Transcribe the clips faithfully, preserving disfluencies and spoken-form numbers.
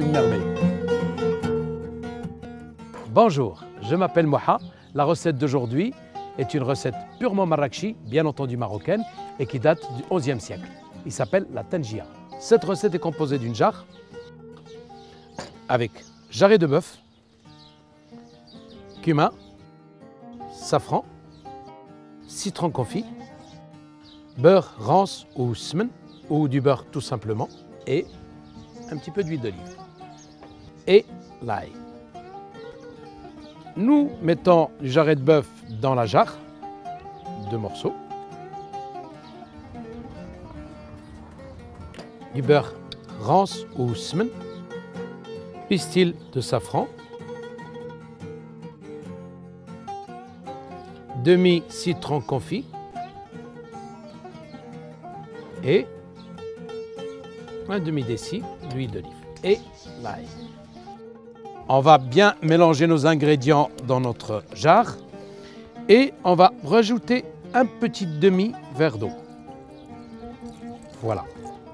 une merveille. Bonjour, je m'appelle Moha. La recette d'aujourd'hui est une recette purement marrakchi, bien entendu marocaine, et qui date du onzième siècle. Il s'appelle la tangia. Cette recette est composée d'une jarre avec jarret de bœuf, cumin, safran, citron confit, beurre rance ou smen, ou du beurre tout simplement, et un petit peu d'huile d'olive, et l'ail. Nous mettons du jarret de bœuf dans la jarre, deux morceaux, du beurre rance ou smen, pistil de safran, demi citron confit et un demi déci d'huile d'olive et l'ail. On va bien mélanger nos ingrédients dans notre jarre et on va rajouter un petit demi verre d'eau. Voilà.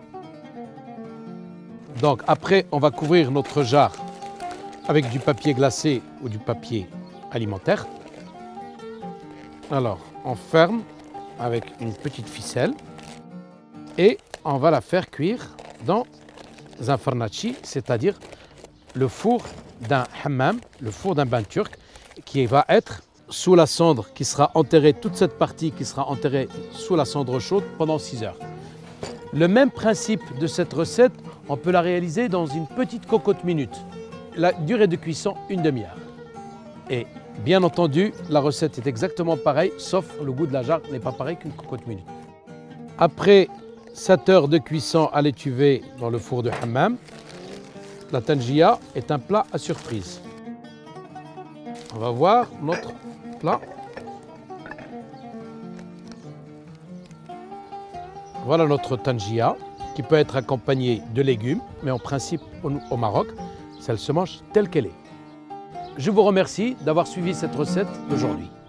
Donc après, on va couvrir notre jarre avec du papier glacé ou du papier alimentaire. Alors, on ferme avec une petite ficelle et on va la faire cuire dans un farnaci, c'est-à-dire le four d'un hammam, le four d'un bain turc, qui va être sous la cendre, qui sera enterrée, toute cette partie qui sera enterrée sous la cendre chaude pendant six heures. Le même principe de cette recette, on peut la réaliser dans une petite cocotte minute. La durée de cuisson, une demi-heure. Et bien entendu, la recette est exactement pareille, sauf le goût de la jarre n'est pas pareil qu'une cocotte minute. Après sept heures de cuisson à l'étuvée dans le four de hammam, la tangia est un plat à surprise. On va voir notre plat. Voilà notre tangia qui peut être accompagnée de légumes, mais en principe au, au Maroc, ça se mange telle qu'elle est. Je vous remercie d'avoir suivi cette recette d'aujourd'hui.